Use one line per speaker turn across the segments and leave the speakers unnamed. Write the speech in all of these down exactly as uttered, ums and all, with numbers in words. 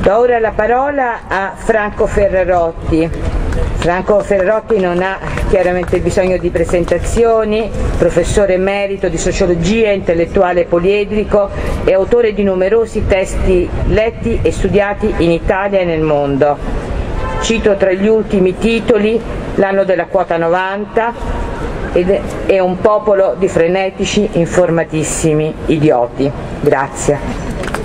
Do ora la parola a Franco Ferrarotti. Franco Ferrarotti non ha chiaramente bisogno di presentazioni, professore emerito di sociologia, intellettuale poliedrico e autore di numerosi testi letti e studiati in Italia e nel mondo. Cito tra gli ultimi titoli L'anno della quota novanta ed è Un popolo di frenetici, informatissimi idioti. Grazie.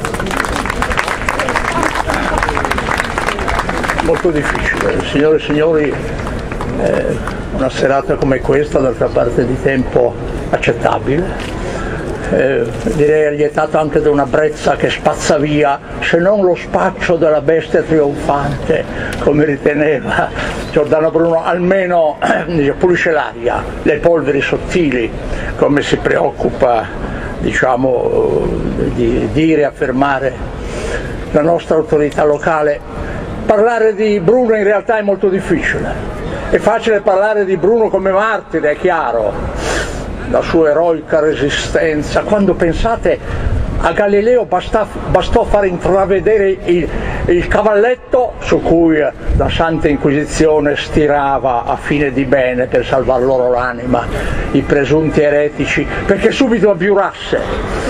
Molto difficile, signore e signori, eh, una serata come questa, d'altra parte di tempo accettabile, eh, direi allietato anche da una brezza che spazza via, se non lo spaccio della bestia trionfante, come riteneva Giordano Bruno, almeno eh, pulisce l'aria, le polveri sottili, come si preoccupa, diciamo, di dire e affermare la nostra autorità locale. Parlare di Bruno in realtà è molto difficile, è facile parlare di Bruno come martire, è chiaro, la sua eroica resistenza. Quando pensate a Galileo basta, bastò far intravedere il, il cavalletto su cui la Santa Inquisizione stirava a fine di bene per salvar loro l'anima, i presunti eretici, perché subito abbiurasse.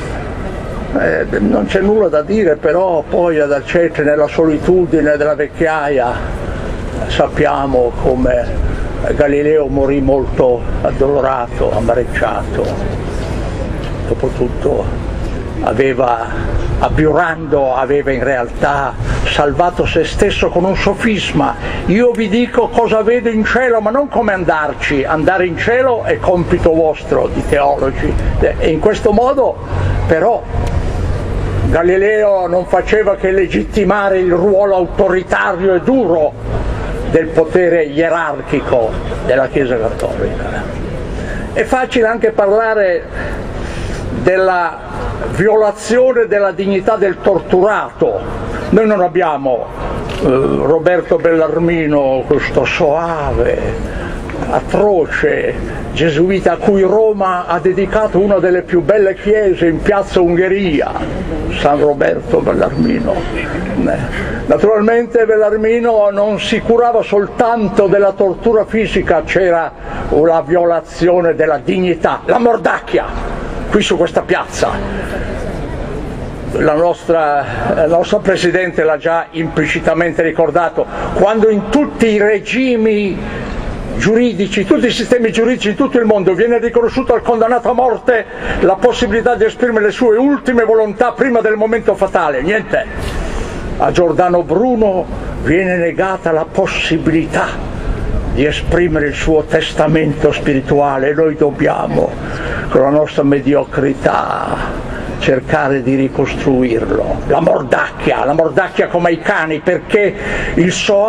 Eh, non c'è nulla da dire, però poi ad Arcete, nella solitudine della vecchiaia, sappiamo come Galileo morì molto addolorato, amareggiato. Dopotutto aveva, abbiurando, aveva in realtà salvato se stesso con un sofisma: io vi dico cosa vedo in cielo, ma non come andarci, andare in cielo è compito vostro di teologi. E in questo modo però Galileo non faceva che legittimare il ruolo autoritario e duro del potere ierarchico della Chiesa Cattolica. È facile anche parlare della violazione della dignità del torturato. Noi non abbiamo eh, Roberto Bellarmino, questo soave, atroce gesuita a cui Roma ha dedicato una delle più belle chiese in piazza Ungheria, San Roberto Bellarmino. Naturalmente Bellarmino non si curava soltanto della tortura fisica, c'era la violazione della dignità, la mordacchia qui su questa piazza. La nostra, la nostra Presidente l'ha già implicitamente ricordato, quando in tutti i regimi giuridici, tutti i sistemi giuridici di tutto il mondo viene riconosciuto al condannato a morte la possibilità di esprimere le sue ultime volontà prima del momento fatale. Niente, a Giordano Bruno viene negata la possibilità di esprimere il suo testamento spirituale e noi dobbiamo, con la nostra mediocrità, cercare di ricostruirlo. La mordacchia, la mordacchia come ai cani, perché il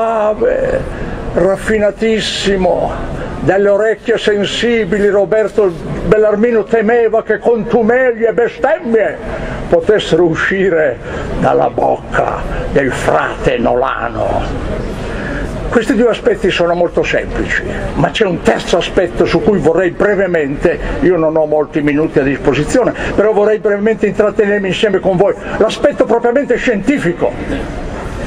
soave, raffinatissimo, dalle orecchie sensibili Roberto Bellarmino temeva che contumeli e bestemmie potessero uscire dalla bocca del frate Nolano. Questi due aspetti sono molto semplici, ma c'è un terzo aspetto su cui vorrei brevemente, io non ho molti minuti a disposizione, però vorrei brevemente intrattenermi insieme con voi, l'aspetto propriamente scientifico.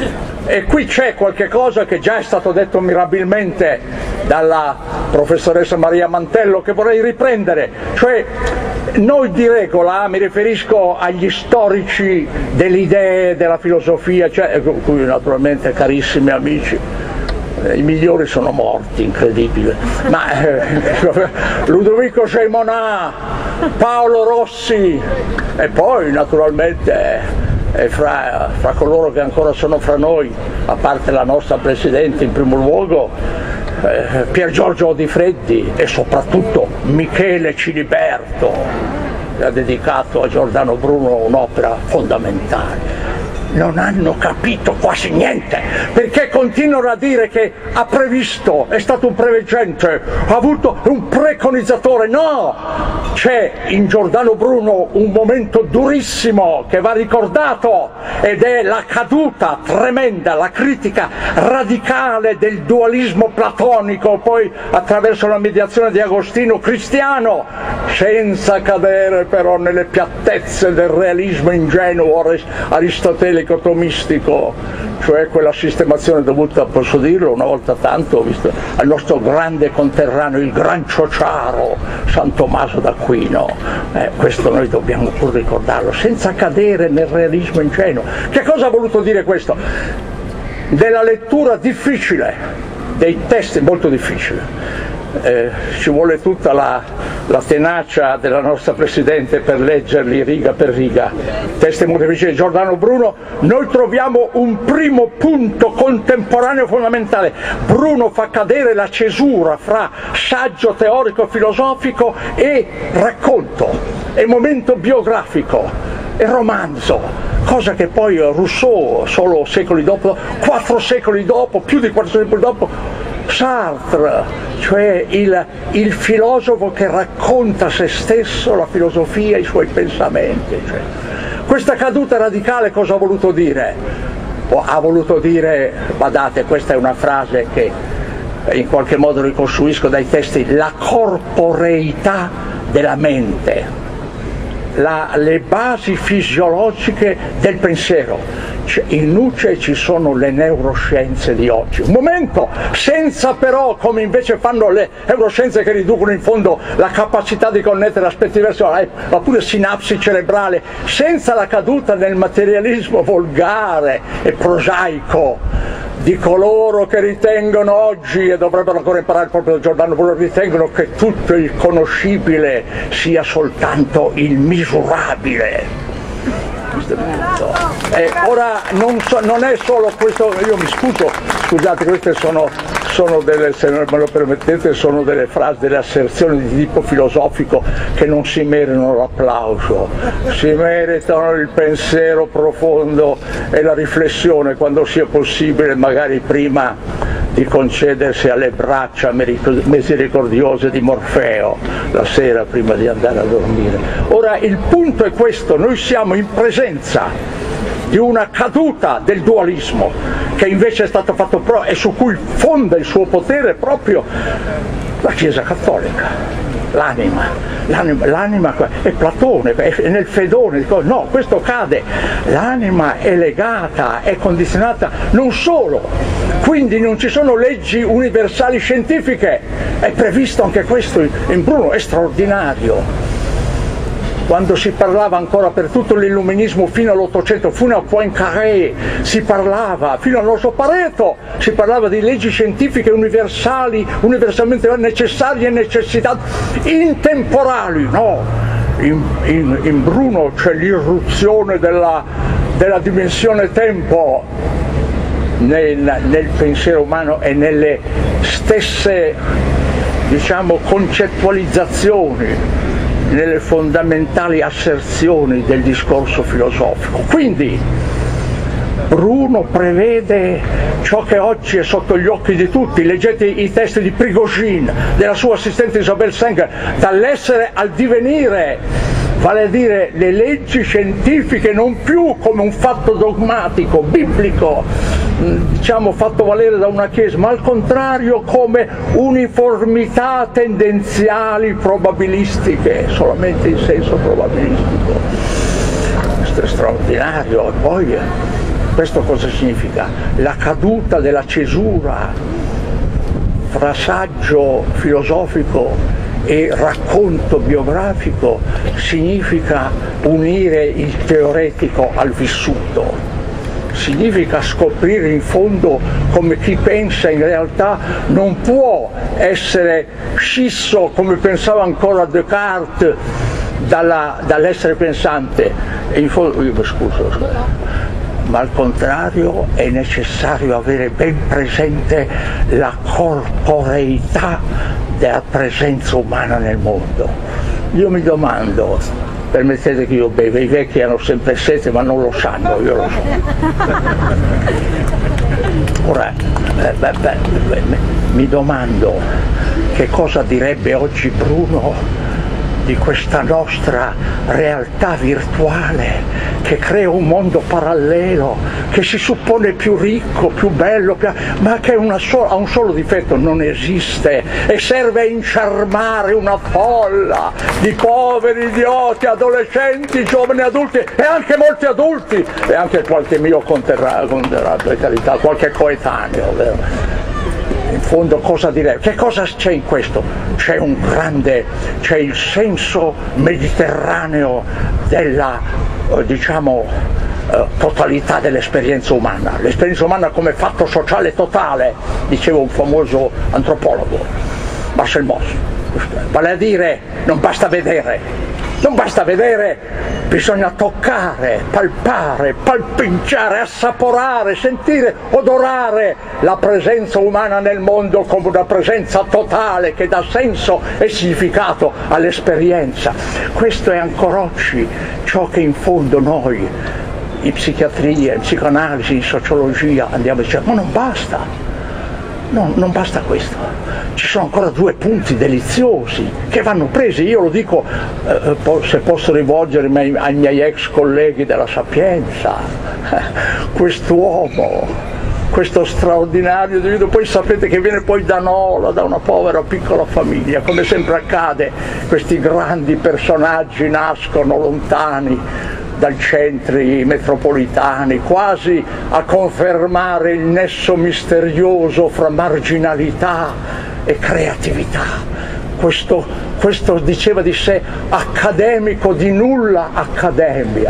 E qui c'è qualche cosa che già è stato detto mirabilmente dalla professoressa Maria Mantello, che vorrei riprendere, cioè noi di regola, mi riferisco agli storici delle idee, della filosofia, cioè, cui naturalmente carissimi amici, i migliori sono morti, incredibile, ma eh, Ludovico Seymour, Paolo Rossi e poi naturalmente e fra, fra coloro che ancora sono fra noi, a parte la nostra Presidente in primo luogo, eh, Pier Giorgio Odifreddi e soprattutto Michele Ciliberto, che ha dedicato a Giordano Bruno un'opera fondamentale. Non hanno capito quasi niente, perché continuano a dire che ha previsto, è stato un preveggente, ha avuto un preconizzatore. No! C'è in Giordano Bruno un momento durissimo che va ricordato ed è la caduta tremenda, la critica radicale del dualismo platonico, poi attraverso la mediazione di Agostino cristiano, senza cadere però nelle piattezze del realismo ingenuo aristotelico evangelico-tomistico, cioè quella sistemazione dovuta, posso dirlo una volta tanto, visto, al nostro grande conterraneo, il gran ciociaro San Tommaso d'Aquino. Eh, questo noi dobbiamo pur ricordarlo, senza cadere nel realismo ingenuo. Che cosa ha voluto dire questo? Della lettura difficile, dei testi molto difficili. Eh, ci vuole tutta la, la tenacia della nostra Presidente per leggerli riga per riga. Testi molto difficili di Giordano Bruno. Noi troviamo un primo punto contemporaneo fondamentale. Bruno fa cadere la cesura fra saggio teorico filosofico e racconto, e momento biografico e romanzo, cosa che poi Rousseau, solo secoli dopo, quattro secoli dopo, più di quattro secoli dopo, Sartre, cioè il, il filosofo che racconta se stesso, la filosofia, i suoi pensamenti. Cioè. Questa caduta radicale cosa ha voluto dire? O ha voluto dire, badate, questa è una frase che in qualche modo ricostruisco dai testi, la corporeità della mente, la, le basi fisiologiche del pensiero. In nuce ci sono le neuroscienze di oggi. Un momento, senza però, come invece fanno le neuroscienze che riducono in fondo la capacità di connettere aspetti diversi, ma pure sinapsi cerebrali, senza la caduta nel materialismo volgare e prosaico di coloro che ritengono oggi, e dovrebbero ancora imparare proprio da Giordano Bruno, ritengono che tutto il conoscibile sia soltanto il misurabile. Eh, ora non, so, non è solo questo, io mi scuso, scusate, queste sono, sono delle, se me lo permettete, sono delle frasi, delle asserzioni di tipo filosofico che non si meritano l'applauso, si meritano il pensiero profondo e la riflessione quando sia possibile, magari prima di concedersi alle braccia misericordiose di Morfeo la sera prima di andare a dormire. Ora il punto è questo, noi siamo in presenza di una caduta del dualismo che invece è stato fatto pro e su cui fonda il suo potere proprio la Chiesa Cattolica. L'anima, l'anima, l'anima è Platone, è nel Fedone, no, questo cade, l'anima è legata, è condizionata, non solo, quindi non ci sono leggi universali scientifiche, è previsto anche questo in Bruno, è straordinario. Quando si parlava ancora per tutto l'illuminismo fino all'Ottocento, fino a Poincaré, si parlava, fino al nostro Pareto, si parlava di leggi scientifiche universali, universalmente necessarie e necessità intemporali, no? In, in, in Bruno c'è l'irruzione della, della dimensione tempo nel, nel pensiero umano e nelle stesse, diciamo, concettualizzazioni, nelle fondamentali asserzioni del discorso filosofico. Quindi Bruno prevede ciò che oggi è sotto gli occhi di tutti, leggete i testi di Prigogine, della sua assistente Isabel Stenger, dall'essere al divenire, vale a dire le leggi scientifiche non più come un fatto dogmatico, biblico, diciamo fatto valere da una Chiesa, ma al contrario come uniformità tendenziali probabilistiche, solamente in senso probabilistico. Questo è straordinario. E poi questo cosa significa? La caduta della cesura fra saggio filosofico e racconto biografico significa unire il teoretico al vissuto. Significa scoprire in fondo come chi pensa in realtà non può essere scisso, come pensava ancora Descartes, dalla, dall'essere pensante. E in fondo, io mi scuso, ma al contrario è necessario avere ben presente la corporeità della presenza umana nel mondo. Io mi domando, permettete che io beva, i vecchi hanno sempre sete ma non lo sanno, io lo so. Ora, eh, beh, beh, beh, mi domando che cosa direbbe oggi Bruno di questa nostra realtà virtuale che crea un mondo parallelo, che si suppone più ricco, più bello, più... ma che una so... ha un solo difetto: non esiste, e serve a inciarmare una folla di poveri idioti, adolescenti, giovani adulti e anche molti adulti e anche qualche mio conterraneo, per carità, qualche coetaneo, vero? In fondo cosa direi? Che cosa c'è in questo? C'è un grande, c'è il senso mediterraneo della, eh, diciamo, eh, totalità dell'esperienza umana. L'esperienza umana come fatto sociale totale, diceva un famoso antropologo, Marcel Mauss. Vale a dire, non basta vedere. Non basta vedere, bisogna toccare, palpare, palpeggiare, assaporare, sentire, odorare la presenza umana nel mondo come una presenza totale che dà senso e significato all'esperienza. Questo è ancora oggi ciò che in fondo noi, in psichiatria, in psicoanalisi, in sociologia, andiamo a dire, ma non basta. No, non basta questo, ci sono ancora due punti deliziosi che vanno presi. Io lo dico, eh, se posso rivolgermi ai miei ex colleghi della Sapienza, quest'uomo, questo straordinario individuo, poi sapete che viene poi da Nola, da una povera piccola famiglia, come sempre accade, questi grandi personaggi nascono lontani dai centri metropolitani, quasi a confermare il nesso misterioso fra marginalità e creatività. Questo, questo diceva di sé accademico di nulla accademia,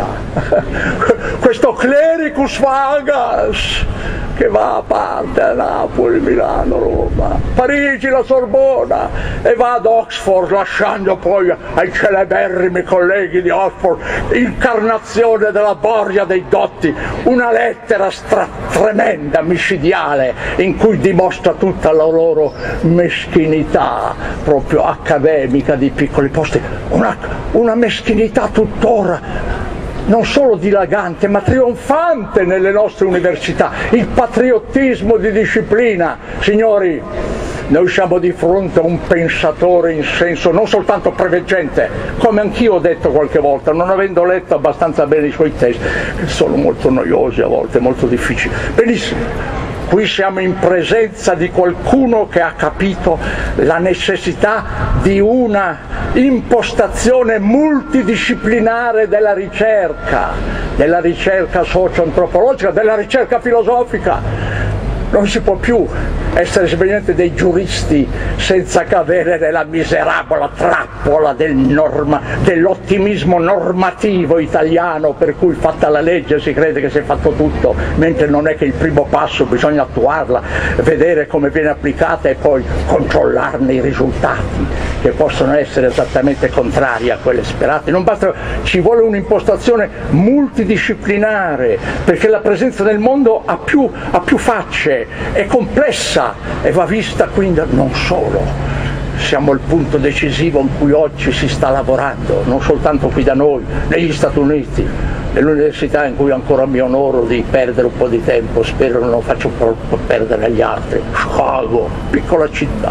questo clericus vagas che va a parte a Napoli, Milano, Roma, Parigi, la Sorbona e va ad Oxford, lasciando poi ai celeberrimi colleghi di Oxford, incarnazione della boria dei dotti, una lettera stra- tremenda, micidiale, in cui dimostra tutta la loro meschinità proprio accademica di piccoli posti, una, una meschinità tuttora non solo dilagante ma trionfante nelle nostre università, il patriottismo di disciplina. Signori, noi siamo di fronte a un pensatore in senso non soltanto preveggente, come anch'io ho detto qualche volta, non avendo letto abbastanza bene i suoi testi, che sono molto noiosi a volte, molto difficili. Benissimo. Qui siamo in presenza di qualcuno che ha capito la necessità di una impostazione multidisciplinare della ricerca, della ricerca socio-antropologica, della ricerca filosofica. Non si può più essere semplicemente dei giuristi senza cadere nella miserabile trappola del norma, dell'ottimismo normativo italiano, per cui fatta la legge si crede che si è fatto tutto, mentre non è che il primo passo bisogna attuarla, vedere come viene applicata e poi controllarne i risultati, che possono essere esattamente contrari a quelle sperate. Non basta, ci vuole un'impostazione multidisciplinare, perché la presenza nel mondo ha più, ha più facce, è complessa e va vista quindi non solo. Siamo al punto decisivo in cui oggi si sta lavorando, non soltanto qui da noi, negli Stati Uniti, nell'università in cui ancora mi onoro di perdere un po' di tempo, spero non lo faccio perdere agli altri. Chicago, piccola città,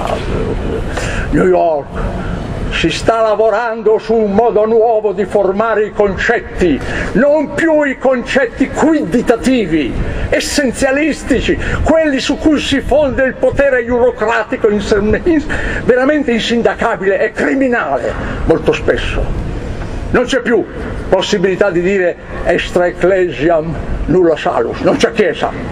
New York. Si sta lavorando su un modo nuovo di formare i concetti, non più i concetti quantitativi, essenzialistici, quelli su cui si fonda il potere eurocratico veramente insindacabile e criminale molto spesso. Non c'è più possibilità di dire extra ecclesiam nulla salus, non c'è chiesa.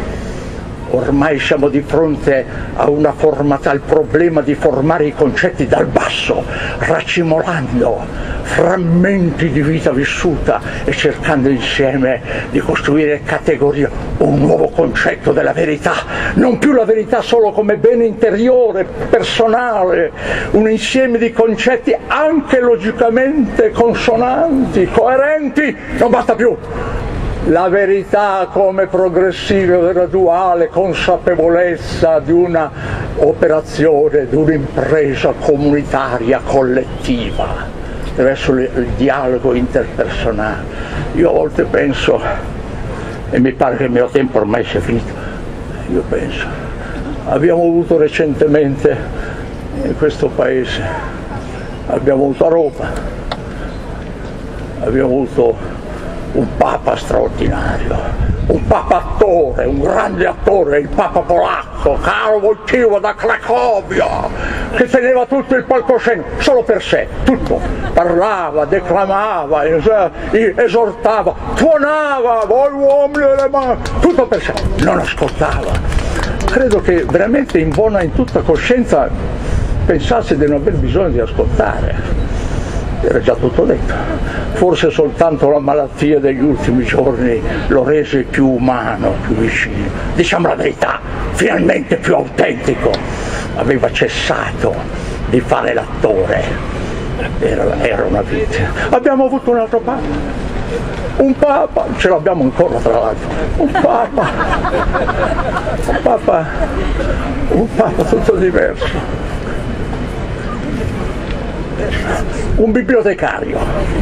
Ormai siamo di fronte a una formata, al problema di formare i concetti dal basso, racimolando frammenti di vita vissuta e cercando insieme di costruire categorie, un nuovo concetto della verità, non più la verità solo come bene interiore, personale, un insieme di concetti anche logicamente consonanti, coerenti, non basta più. La verità come progressiva e graduale consapevolezza di una operazione, di un'impresa comunitaria, collettiva, attraverso il dialogo interpersonale. Io a volte penso, e mi pare che il mio tempo ormai sia finito, io penso, abbiamo avuto recentemente in questo paese abbiamo avuto a Roma, abbiamo avuto un Papa straordinario, un Papa attore, un grande attore, il Papa polacco, Karol Wojtyła da Cracovia, che teneva tutto il palcoscenico, solo per sé, tutto, parlava, declamava, esortava, tuonava, voi uomini delle mani, tutto per sé, non ascoltava. Credo che veramente in buona, in tutta coscienza pensasse di non aver bisogno di ascoltare. Era già tutto detto, forse soltanto la malattia degli ultimi giorni lo rese più umano, più vicino, diciamo la verità, finalmente più autentico, aveva cessato di fare l'attore, era, era una vita. Abbiamo avuto un altro Papa, un Papa, ce l'abbiamo ancora tra l'altro, un Papa, un Papa, un Papa tutto diverso. Un bibliotecario,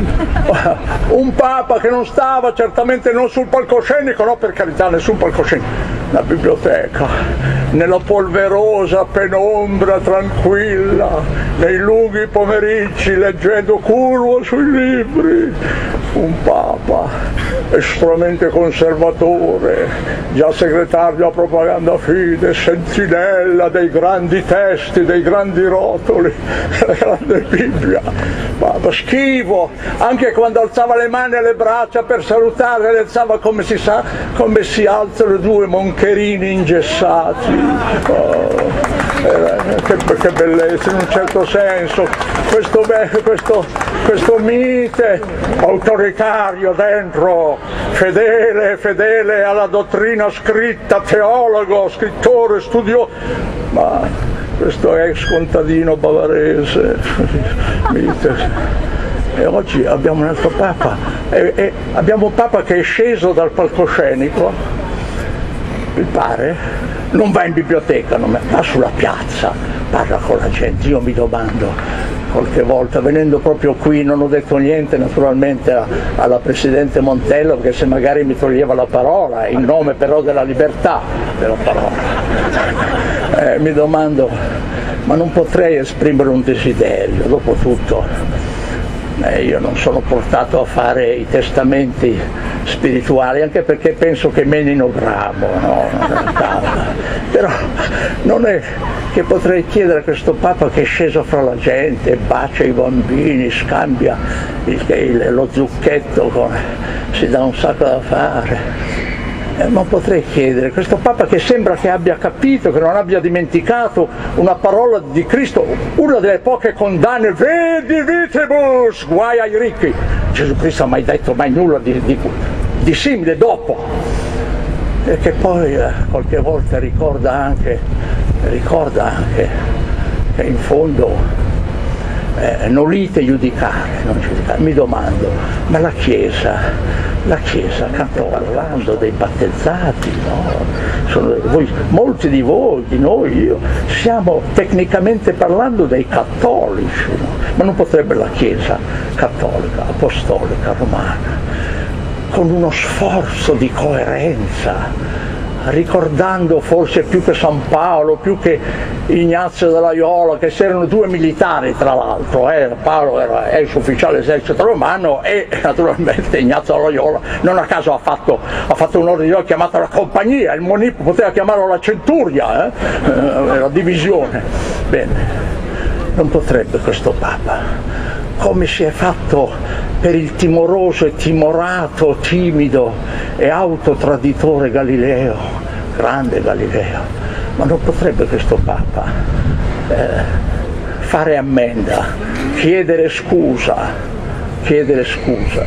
un Papa che non stava certamente non sul palcoscenico, no, per carità, nessun palcoscenico, la biblioteca, nella polverosa penombra tranquilla, nei lunghi pomeriggi leggendo curvo sui libri, un Papa estremamente conservatore, già segretario della propaganda Fide, sentinella dei grandi testi, dei grandi rotoli, della grande Bibbia, Papa schivo, anche quando alzava le mani e le braccia per salutare, le alzava come si sa, come si alzano due moncherini ingessati. Oh. Eh, che, che bellezza, in un certo senso, questo, questo, questo mite autoritario dentro, fedele, fedele alla dottrina scritta, teologo, scrittore, studioso, ma questo ex contadino bavarese, mite. E oggi abbiamo un altro Papa, e, e abbiamo un Papa che è sceso dal palcoscenico, mi pare, non va in biblioteca, non va sulla piazza, parla con la gente. Io mi domando, qualche volta, venendo proprio qui, non ho detto niente naturalmente a, alla Presidente Montello, perché se magari mi toglieva la parola, in nome però della libertà della parola, eh, mi domando, ma non potrei esprimere un desiderio, dopo tutto. Eh, io non sono portato a fare i testamenti spirituali, anche perché penso che menino gramo, no? Però non è che potrei chiedere a questo Papa che è sceso fra la gente, bacia i bambini, scambia il, il, lo zucchetto, con, si dà un sacco da fare. Eh, non potrei chiedere, questo Papa che sembra che abbia capito, che non abbia dimenticato una parola di Cristo, una delle poche condanne, vedi vitibus, guai ai ricchi. Gesù Cristo ha mai detto mai nulla di, di, di simile dopo, e che poi eh, qualche volta ricorda anche, ricorda anche che in fondo eh, non lite giudicare, non giudicare. Mi domando, ma la Chiesa, la Chiesa, sto parlando dei battezzati, no? Sono, voi, molti di voi, di noi, io, siamo tecnicamente parlando dei cattolici, no? Ma non potrebbe la Chiesa cattolica, apostolica, romana, con uno sforzo di coerenza, ricordando forse più che San Paolo, più che Ignazio della Loyola, che erano due militari tra l'altro, eh? Paolo era ex ufficiale dell'esercito romano e naturalmente Ignazio della Loyola non a caso ha fatto, ha fatto un ordine chiamato la compagnia, il Monipo poteva chiamarlo la centuria, eh? La divisione. Bene, non potrebbe questo Papa, come si è fatto per il timoroso e timorato, timido e autotraditore Galileo, grande Galileo, ma non potrebbe questo Papa eh, fare ammenda, chiedere scusa, chiedere scusa,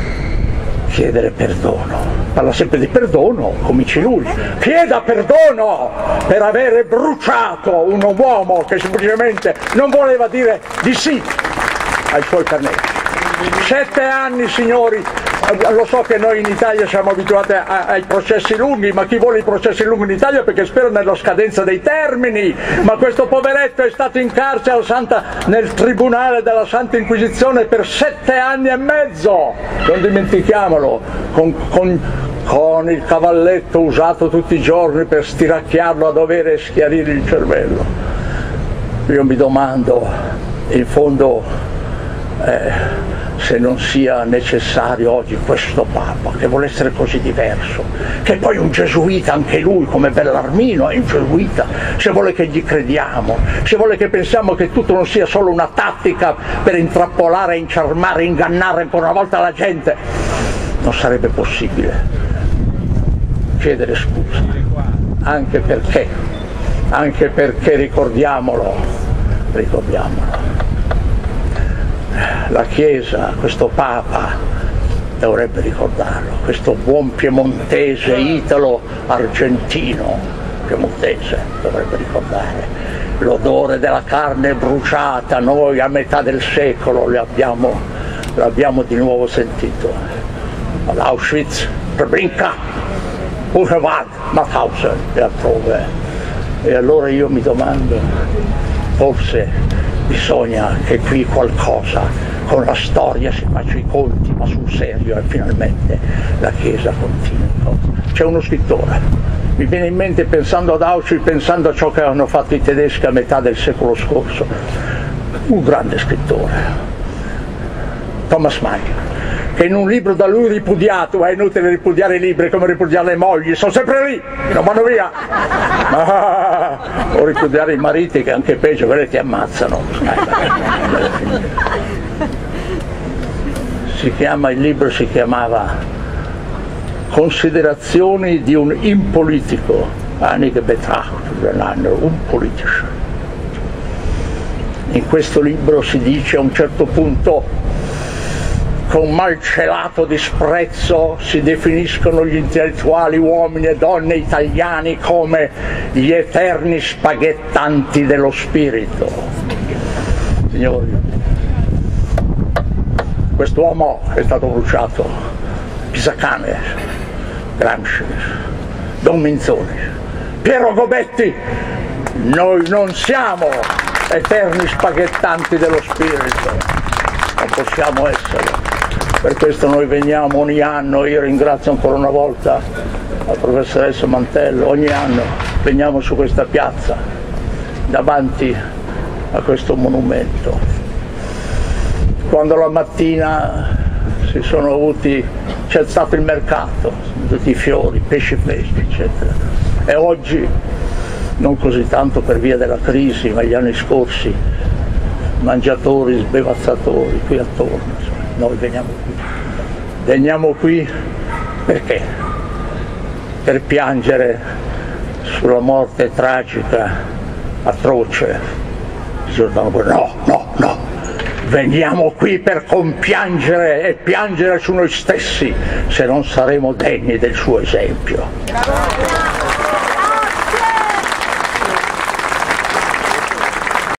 chiedere perdono. Parla sempre di perdono, cominci lui, chieda perdono per avere bruciato un uomo che semplicemente non voleva dire di sì ai suoi carnetti. Sette anni, signori, lo so che noi in Italia siamo abituati a, ai processi lunghi, ma chi vuole i processi lunghi in Italia perché spera nella scadenza dei termini, ma questo poveretto è stato in carcere al Santa, nel tribunale della Santa Inquisizione per sette anni e mezzo, non dimentichiamolo, con, con, con il cavalletto usato tutti i giorni per stiracchiarlo a dovere e schiarire il cervello. Io mi domando, in fondo, eh, se non sia necessario oggi questo Papa, che vuole essere così diverso, che poi un gesuita anche lui, come Bellarmino, è un gesuita, se vuole che gli crediamo, se vuole che pensiamo che tutto non sia solo una tattica per intrappolare, inciarmare, ingannare ancora una volta la gente, non sarebbe possibile chiedere scusa, anche perché, anche perché ricordiamolo, ricordiamolo, la Chiesa, questo Papa dovrebbe ricordarlo, questo buon piemontese, italo-argentino piemontese dovrebbe ricordare l'odore della carne bruciata. Noi a metà del secolo l'abbiamo, l'abbiamo di nuovo sentito ad Auschwitz, Treblinka, Buchenwald, Mauthausen e altrove. E allora io mi domando, forse bisogna che qui qualcosa con la storia si faccia i conti, ma sul serio, e finalmente la Chiesa continui. C'è uno scrittore, mi viene in mente, pensando ad Auschwitz, pensando a ciò che hanno fatto i tedeschi a metà del secolo scorso, un grande scrittore, Thomas Mann, che in un libro da lui ripudiato, ma è inutile ripudiare i libri come ripudiare le mogli, sono sempre lì, non vanno via, ah, o ripudiare i mariti, che anche peggio, quelli ti ammazzano. Si chiama, il libro si chiamava Considerazioni di un impolitico, einige Betrachtungen einer unpolitischen. In questo libro si dice a un certo punto, con malcelato disprezzo si definiscono gli intellettuali uomini e donne italiani come gli eterni spaghettanti dello spirito. Signori, quest'uomo è stato bruciato, Pisacane, Gramsci, Don Minzoni, Piero Gobetti, noi non siamo eterni spaghettanti dello spirito, non possiamo esserlo. Per questo noi veniamo ogni anno, io ringrazio ancora una volta la professoressa Mantello, ogni anno veniamo su questa piazza, davanti a questo monumento. Quando la mattina si sono avuti, c'è stato il mercato, tutti i fiori, pesci freschi, eccetera. E oggi, non così tanto per via della crisi, ma gli anni scorsi, mangiatori, sbevazzatori, qui attorno. Noi veniamo qui, veniamo qui perché? Per piangere sulla morte tragica, atroce di Giordano Bruno. No, no, no, veniamo qui per compiangere e piangere su noi stessi se non saremo degni del suo esempio.